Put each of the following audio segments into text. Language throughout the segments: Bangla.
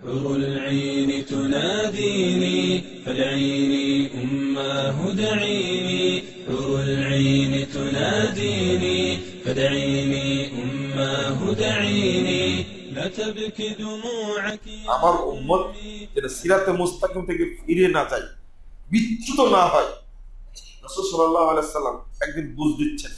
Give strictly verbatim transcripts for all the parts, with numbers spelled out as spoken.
حور العين تناديني فادعيني أماه دعيني حور العين تناديني فادعيني أماه دعيني لا تبكي دموعك আমার উম্মত যেন সিরাতে মুস্তাকিম থেকে ফিরে না যায়, বিচ্যুত না হয়। রাসূল সাল্লাল্লাহু আলাইহি সাল্লাম একদিন বুঝ দিচ্ছেন,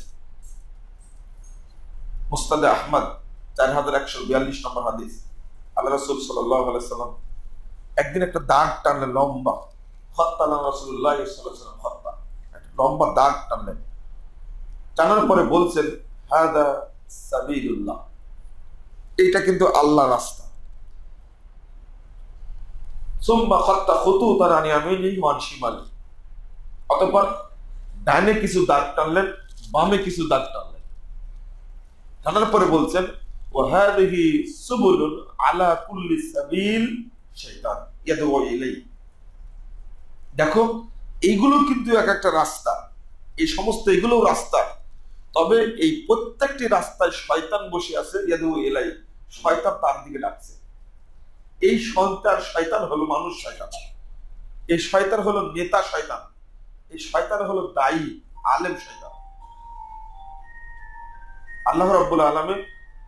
মুসনাদে আহমদ চার হাজার একশো বিয়াল্লিশ নম্বর হাদিস। আল্লাহ রাসূল সাল্লাল্লাহু আলাইহি সাল্লাম একদিন একটা দাগ টানলেন, লম্বা খত্তালা রাসূলুল্লাহ সাল্লাল্লাহু আলাইহি সাল্লাম খত্তা, একটা লম্বা দাগ টানলেন। টানার পরে বলছেন, হাদা সাবিলুল্লাহ, এটা কিন্তু আল্লাহর রাস্তা। সুম্মা খাত্তা খুতুতান আন ইয়ামিনিহি ওয়া আন শিমালিহি, অতঃপর ডানে কিছু দাগ টানলেন, বামে কিছু দাগ টানলেন। টানার পরে বলছেন, ওয়া হাযিহি সুবুলুন আলা কুল্লি সাবিল শাইতান ইয়াদউ ইলাইহি, দেখো এইগুলো কিন্তু এক একটা রাস্তা, এই সমস্ত এগুলো রাস্তা, তবে এই প্রত্যেকটি রাস্তায় শয়তান বসে আছে, ইয়াদউ ইলাইহি, শয়তান তার দিকে ডাকছে। এই সন্তান শয়তান হলো মানুষ শয়তান, এই শয়তান হলো নেতা শয়তান, এই শয়তান হলো দায়ী আলেম শয়তান। আল্লাহ রাব্বুল আলামিন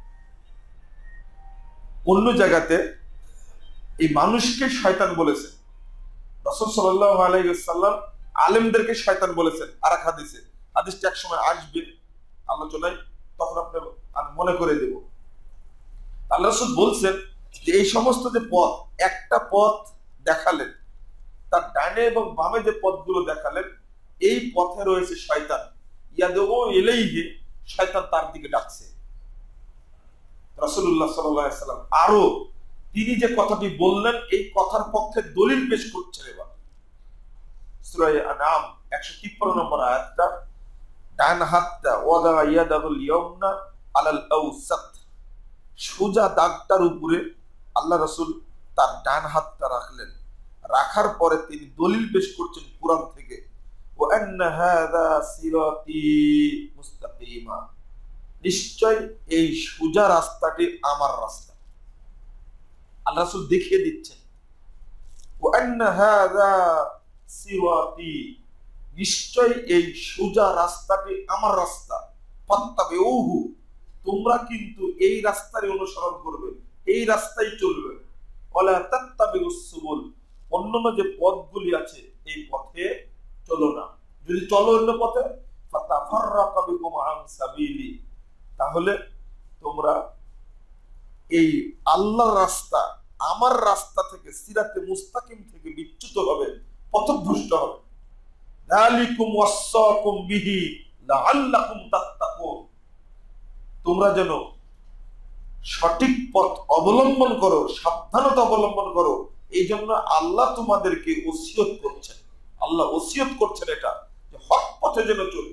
অন্য জায়গাতে এই মানুষকে শয়তান বলেছেন, রাসূল সাল্লাল্লাহু আলাইহি ওয়াসাল্লাম আলেমদেরকে শয়তান বলেছেন আর এক হাদিসে। হাদিসটা এক সময় আসবে আলোচনায়, তখন আপনি আমি মনে করে দেব। আল্লাহ রাসূল বলছেন যে এই সমস্ত যে পথ, একটা পথ দেখালেন, তার ডানে এবং বামে যে পথগুলো দেখালেন, এই পথে রয়েছে শয়তান, ইয়াদউ ইলাইহি, শয়তান তার দিকে ডাকছে। রাসূলুল্লাহ সাল্লাল্লাহু আলাইহি ওয়াসাল্লাম আরো তিনি যে কথাটি বললেন, এই কথার পক্ষে দলিল পেশ করছেন। এবার সূরা আনআম একশো তিপ্পান্ন নম্বর আয়াতটা, ডান হাতটা ওয়াদা ইয়াদাহুল ইয়ামনা আলাল আওসাত, সোজা দাগটার উপরে আল্লাহ রাসূল তার ডান হাতটা রাখলেন। রাখার পরে তিনি দলিল পেশ করছেন কুরআন থেকে, ওয়া আন্না হাযা সিরাতি মুস্তাকিমা, নিশ্চয় এই সোজা রাস্তাটি আমার রাস্তা। আল্লাহ রাসূল দেখিয়ে দিচ্ছেন, ওয়া আন্না হাযা সিরাতি, নিশ্চয় এই সোজা রাস্তাটি আমার রাস্তা, ফাত্তাবিউহু, তোমরা কিন্তু এই রাস্তারই অনুসরণ করবে, এই রাস্তায় চলবে। ওয়ালা তাত্তাবিউস সুবুল, অন্যান্য যে পথগুলি আছে এই পথে চলো না। যদি চলো অন্য পথে, ফাতাফাররাকা বিকুম আন সাবিলি, তাহলে তোমরা এই আল্লাহর রাস্তা, আমার রাস্তা থেকে, সিরাতে মুস্তাকিম থেকে বিচ্যুত হবে, পথভ্রষ্ট হবে। যালিকুম ওয়াসাকুম বিহি লাআল্লাকুম তাত্তাকুন, তোমরা যেন সঠিক পথ অবলম্বন করো, সাবধানতা অবলম্বন করো, এই জন্য আল্লাহ তোমাদেরকে ওসিয়ত করছেন। আল্লাহ ওসিয়ত করছেন এটা, যে হক পথে যেন চলি।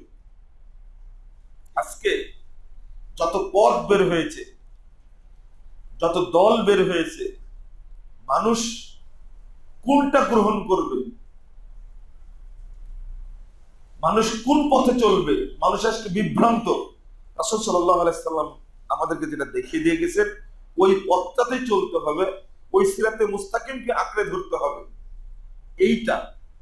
আজকে যত পথ বের হয়েছে, যত দল বের হয়েছে, মানুষ কোনটা গ্রহণ করবে, মানুষ কোন পথে চলবে, মানুষ আজকে বিভ্রান্ত। রাসূল সাল্লাল্লাহু আলাইহি সাল্লাম আমাদেরকে যেটা দেখিয়ে দিয়ে গেছেন, ওই পথটাতেই চলতে হবে, ওই সিরাতে মুস্তাকিমকে আঁকড়ে ধরতে হবে। এইটা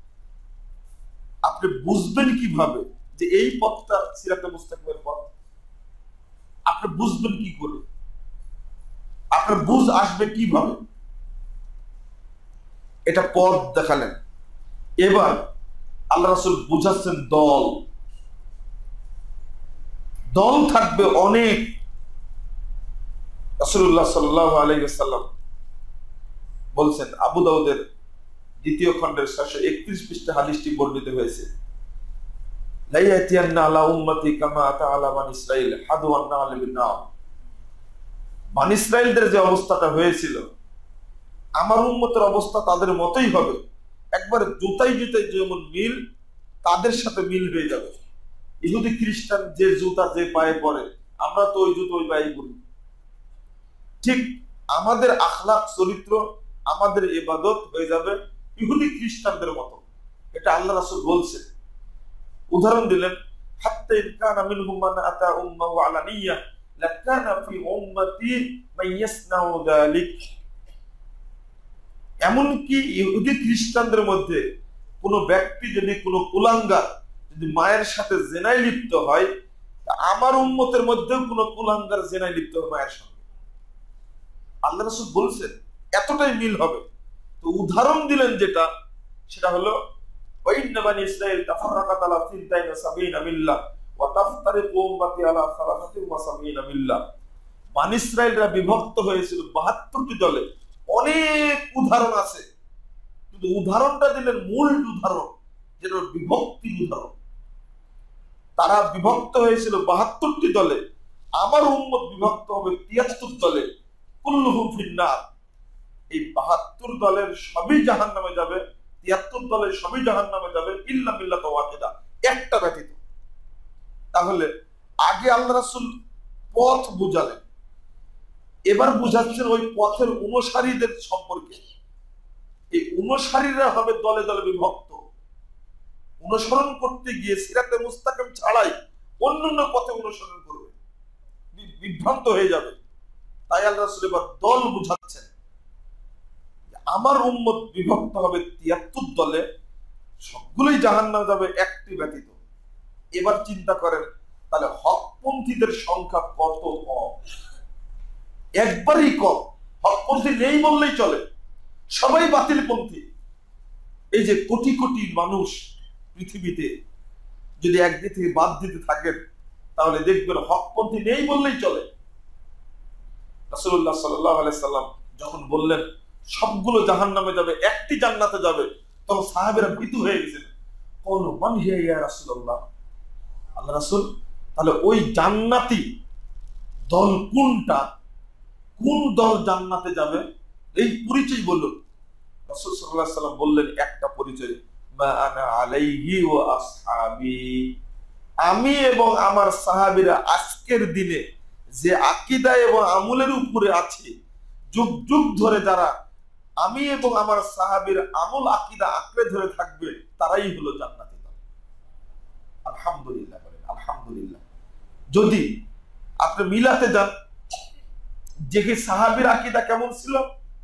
আপনি বুঝবেন কিভাবে যে এই পথটা সিরাতে মুস্তাকিমের পথ? আপনি বুঝবেন কি করে? আপনার বুঝ আসবে কিভাবে? এটা পথ দেখালেন। এবার আল্লাহ রাসূল বুঝাচ্ছেন দল, দল থাকবে অনেক। রাসূলুল্লাহ সাল্লাল্লাহু আলাইহি ওয়াসাল্লাম বলছেন, আবু দাউদের দ্বিতীয় খণ্ডের ছয়শো একত্রিশ পৃষ্ঠা হাদিসটি বর্ণিত হয়েছে, লা ইয়াতিয়ান্না আলা উম্মতি কামা আতা আলা বানি ইসরাঈল হাদওয়ান নাল বিন-নাম, বানি ইসরাঈলদের যে অবস্থাটা হয়েছিল, আমার উম্মতের অবস্থা তাদের মতোই হবে। একবার জুতাই জুতাই যেমন মিল, তাদের সাথে মিল হয়ে যাবে। ইহুদি খ্রিস্টান যে জুতা যে পায়ে পড়ে, আমরা তো ওই জুতো ওই পায়ে পড়ি। ঠিক আমাদের আখলাক, চরিত্র, আমাদের ইবাদত হয়ে যাবে ইহুদি খ্রিস্টানদের মতো। এটা আল্লাহ রাসূল বলছেন। উদাহরণ দিলেন, হাত্তা ইন কানা মিনহুম মান আতা উম্মাহু আলানিয়া লাকানা ফি উম্মতি মান ইয়াসনাউ যালিক, এমনকি ইহুদি খ্রিস্টানদের মধ্যে কোনো ব্যক্তি যদি কোনো কুলাঙ্গার যদি মায়ের সাথে জেনায় লিপ্ত হয়, আমার উম্মতের মধ্যেও কোনো কুলাঙ্গার জেনায় লিপ্ত হবে মায়ের সঙ্গে। আল্লাহ রাসূল বলছেন এতটাই মিল হবে। তো উদাহরণ দিলেন যেটা, সেটা হলো ওয়াইন্না বানি ইসরাঈল তাফাররাকাত আলা সিনতাইন ওয়া সাবিনা মিল্লাহ ওয়া তাফতারিকু উম্মতি আলা সালাসাতিন ওয়া সাবিনা মিল্লাহ। বানি ইসরাঈলরা বিভক্ত হয়েছিল বাহাত্তরটি দলে। অনেক উদাহরণ আছে, কিন্তু উদাহরণটা দিলেন মূল উদাহরণ, যেটা বিভক্তির উদাহরণ। তারা বিভক্ত হয়েছিল বাহাত্তরটি দলে, আমার উম্মত বিভক্ত হবে তিয়াত্তর দলে। কুল্লুহুম ফিন্নার। এই বাহাত্তর দলের সবই জাহান্নামে যাবে, তিয়াত্তর দলের সবই জাহান্নামে যাবে, ইল্লা মিল্লাত ওয়াহিদা, একটা ব্যতীত। তাহলে আগে আল্লাহ রাসূল পথ বুঝালেন, এবার বুঝাচ্ছেন ওই পথের অনুসারীদের সম্পর্কে। এই অনুসারীরা হবে দলে দলে বিভক্ত। অনুসরণ করতে গিয়ে সিরাতে মুস্তাকিম ছাড়াই অন্যান্য পথে অনুসরণ করবে, বিভ্রান্ত হয়ে যাবে। তাই আল্লাহ রাসূল এবার দল বুঝাচ্ছেন, আমার উম্মত বিভক্ত হবে তিয়াত্তর দলে, সবগুলোই জাহান্নামে যাবে একটি ব্যতীত। এবার চিন্তা করেন তাহলে হকপন্থীদের সংখ্যা কত কম, একবারই কম। হকপন্থী নেই বললেই চলে, সবাই বাতিলপন্থী। এই যে কোটি কোটি মানুষ পৃথিবীতে যদি একদিক থেকে বাদ দিতে থাকেন, তাহলে দেখবেন হকপন্থী নেই বললেই চলে। রাসূলুল্লাহ সাল্লাল্লাহু আলাইহি সাল্লাম যখন বললেন সবগুলো জাহান্নামে যাবে, একটি জান্নাতে যাবে, তখন সাহাবীরা ভীতু হয়ে গেছেন। কোন মান হিয়া ইয়া রাসূলুল্লাহ, আল্লাহ রাসূল, তাহলে ওই জান্নাতি দল কোনটা, কোন দল জান্নাতে যাবে এই পরিচয় বলুন। রাসূল সাল্লাল্লাহু আলাইহি সাল্লাম বললেন একটা পরিচয়, মা আনা আলাইহি ওয়া আসহাবি, আমি এবং আমার সাহাবীরা আজকের দিনে যে আকীদা এবং আমলের উপরে আছে, যুগ যুগ ধরে যারা আমি এবং আমার সাহাবীর আমল আকীদা আঁকড়ে ধরে থাকবে, তারাই হলো জান্নাতি দল। আলহামদুলিল্লাহ বলেন আলহামদুলিল্লাহ। যদি আপনি মিলাতে যান যে কি সাহাবীর আকীদা কেমন ছিল,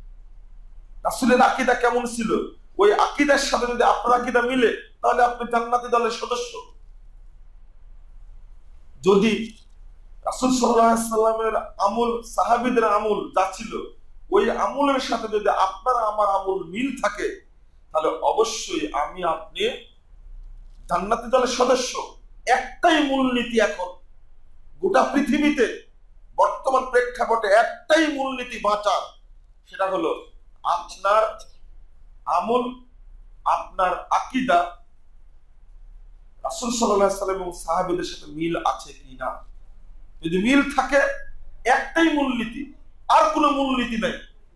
রাসূলের আকীদা কেমন ছিল, ওই আকীদার সাথে যদি আপনার আকীদা মিলে, তাহলে আপনি জান্নাতি দলের সদস্য। যদি রাসূল সাল্লাল্লাহু আলাইহি সাল্লামের আমল, সাহাবীদের আমল যা ছিল, ওই আমলের সাথে যদি আপনার আমার আমল মিল থাকে, তাহলে অবশ্যই আমি আপনি জান্নাতি দলের সদস্য। একটাই মূলনীতি এখন গোটা পৃথিবীতে বর্তমান প্রেক্ষাপটে, একটাই মূলনীতি বাঁচার, সেটা হলো আপনার আমল, আপনার আকীদা রাসূল সাল্লাল্লাহু আলাইহি সাল্লাম এবং সাহাবীদের সাথে মিল আছে কিনা। যদি মিল থাকে, একটাই মূলনীতি, আর কোনো মূলনীতি নাই।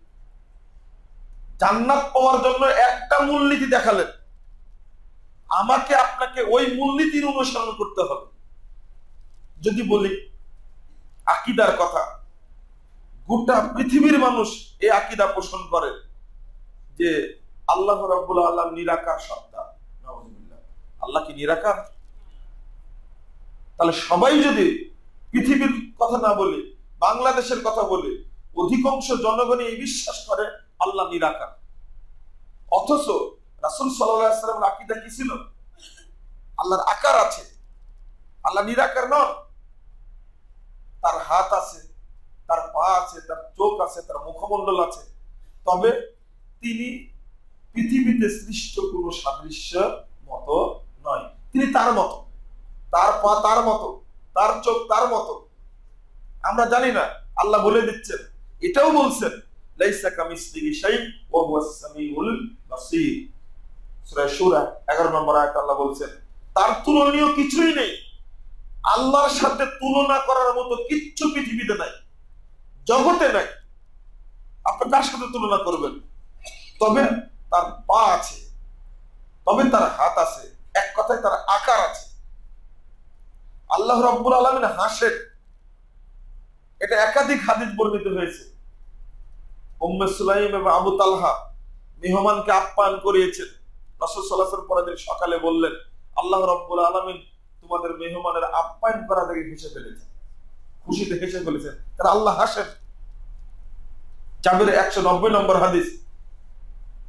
জান্নাত পাওয়ার জন্য একটা মূলনীতি দেখালেন, আমাকে আপনাকে ওই মূলনীতির অনুসরণ করতে হবে। যদি বলি আকীদার কথা, গোটা পৃথিবীর মানুষ এই আকীদা পোষণ করে যে আল্লাহ রাব্বুল আলামিন নিরাকার সত্তা। নাউযুবিল্লাহ, আল্লাহ কি নিরাকার? তাহলে সবাই যদি পৃথিবীর কথা না বলে বাংলাদেশের কথা বলে, অধিকাংশ জনগণই এই বিশ্বাস করে আল্লাহ নিরাকার। অথচ রাসূল সাল্লাল্লাহু আলাইহি ওয়াসাল্লামের আকীদা কি ছিল? আল্লাহর আকার আছে, আল্লাহ নিরাকার নন। তার হাত আছে, তার পা আছে, তার চোখ আছে, তার মুখমণ্ডল আছে, তবে তিনি পৃথিবীতে সৃষ্ট কোন সাদৃশ্য মতো নয়। তিনি তার মতো, তার পা তার মতো, তার চোখ তার মতো। আমরা জানি না, আল্লাহ বলে দিচ্ছেন, এটাও বলছেন লাইসা কামিসলিহি শাই ওয়া হুয়াস সামিউল বাসীর। সূরা শূরা এগারো নম্বর আয়াতে আল্লাহ বলছেন তার তুলনীয় কিছুই নেই। আল্লাহর সাথে তুলনা করার মতো কিচ্ছু পৃথিবীতে নাই, জগতে নাই। আপনি তার সাথে তুলনা করবেন? তবে তার পা আছে, তবে তার হাত আছে, এক কথায় তার আকার আছে। আল্লাহ রাব্বুল আলামিন হাসেন, এটা একাধিক হাদিস বর্ণিত হয়েছে। উম্মে সুলাইম এবং আবু তালহা মেহমানকে আপ্যায়ন করিয়েছেন। রাসূল সাল্লাল্লাহু আলাইহি ওয়াসাল্লাম পরের দিন সকালে বললেন, আল্লাহ রাব্বুল আলামিন তোমাদের মেহমানের আপ্যায়ন করা দেখে হেসে ফেলেছেন, খুশিতে হেসে ফেলেছেন। তারা আল্লাহ হাসেন। জাবের একশো নব্বই নম্বর হাদিস,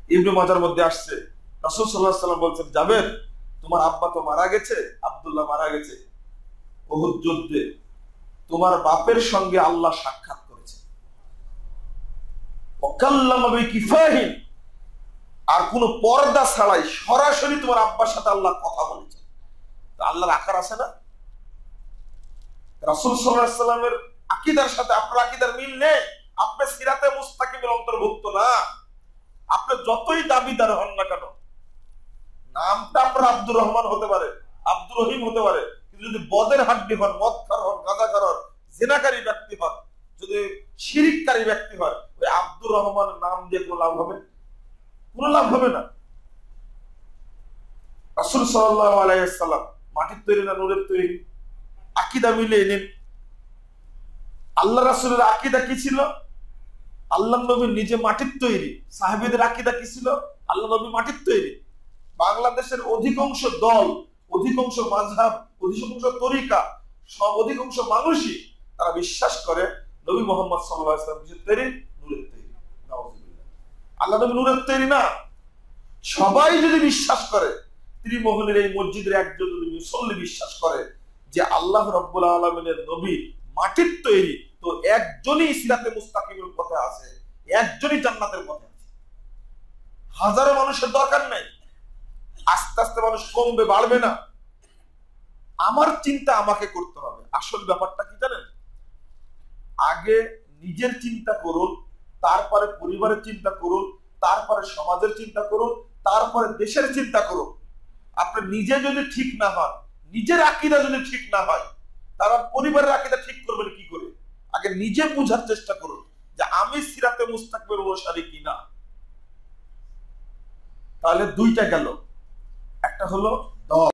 ইবনে মাজার মধ্যে আসছে, রাসূল সাল্লাল্লাহু আলাইহি ওয়াসাল্লাম বলছেন, জাবের তোমার আব্বা তো মারা গেছে, আব্দুল্লাহ মারা গেছে উহুদ যুদ্ধে, তোমার বাপের সঙ্গে আল্লাহ সাক্ষাৎ করেছে, ওয়াকাল্লামা বিকিফাহিন, আর কোন পর্দা ছাড়াই সরাসরি তোমার আব্বার সাথে আল্লাহ কথা বলেছে। আল্লাহর আকার আছে না? রাসূল সাল্লাল্লাহু আলাইহি ওয়াসাল্লামের আকীদার সাথে আপনার আকীদার মিল নেই, আপনি সিরাতে মুস্তাকিমের অন্তর্ভুক্ত না। আপনি যতই দাবিদার হন না কেন, নামটা আপনার আব্দুর রহমান হতে পারে, আব্দুর রহিম হতে পারে, কিন্তু যদি বদের হাড্ডি হন, মদখার হন, গাঁজাখোর হন, জিনাকারী ব্যক্তি হন, যদি শিরিককারী ব্যক্তি হয়, ওই আব্দুর রহমান নাম দিয়ে কোনো লাভ হবে? কোনো লাভ হবে না। রাসূল সাল্লাল্লাহু আলাইহি ওয়াসাল্লাম মাটির তৈরি না নূরের তৈরি? আকীদা মিলিয়ে নিন। আল্লাহ রাসূলের আকীদা কি ছিল? আল্লাহ নবী নিজে মাটির তৈরি। সাহাবীদের আকীদা কি ছিল? আল্লাহ নবী মাটির তৈরি। বাংলাদেশের অধিকাংশ দল, অধিকাংশ মাযহাব, অধিকাংশ তরিকা, সব অধিকাংশ মানুষই তারা বিশ্বাস করে নবী মুহাম্মদ সাল্লাল্লাহু আলাইহি ওয়াসাল্লাম কিসের তৈরি? নূরের তৈরি। নাউযুবিল্লাহ। আল্লাহ নবী নূরের তৈরি না। সবাই যদি বিশ্বাস করে, ত্রিমোহনের এই মসজিদের একজন যদি মুসল্লি বিশ্বাস করে যে আল্লাহ রাব্বুল আলামিনের নবী মাটির তৈরি, তো একজনই সিরাতে মুস্তাকিমের পথে আছে, একজনই জান্নাতের পথে আছে। হাজারো মানুষের দরকার নাই। আস্তে আস্তে মানুষ কমবে, বাড়বে না। আমার চিন্তা আমাকে করতে হবে। আসল ব্যাপারটা কি জানেন? আগে নিজের চিন্তা করুন, তারপরে পরিবারের চিন্তা করুন, তারপরে সমাজের চিন্তা করুন, তারপরে দেশের চিন্তা করুন। আপনি নিজে যদি ঠিক না হন, নিজের আকীদা যদি ঠিক না হয়, তারা পরিবারের আকীদা ঠিক করবেন কি করে? আগে নিজে বোঝার চেষ্টা করুন যে আমি সিরাতে মুস্তাকিমের অনুসারী কিনা। তাহলে দুইটা গেল, একটা হলো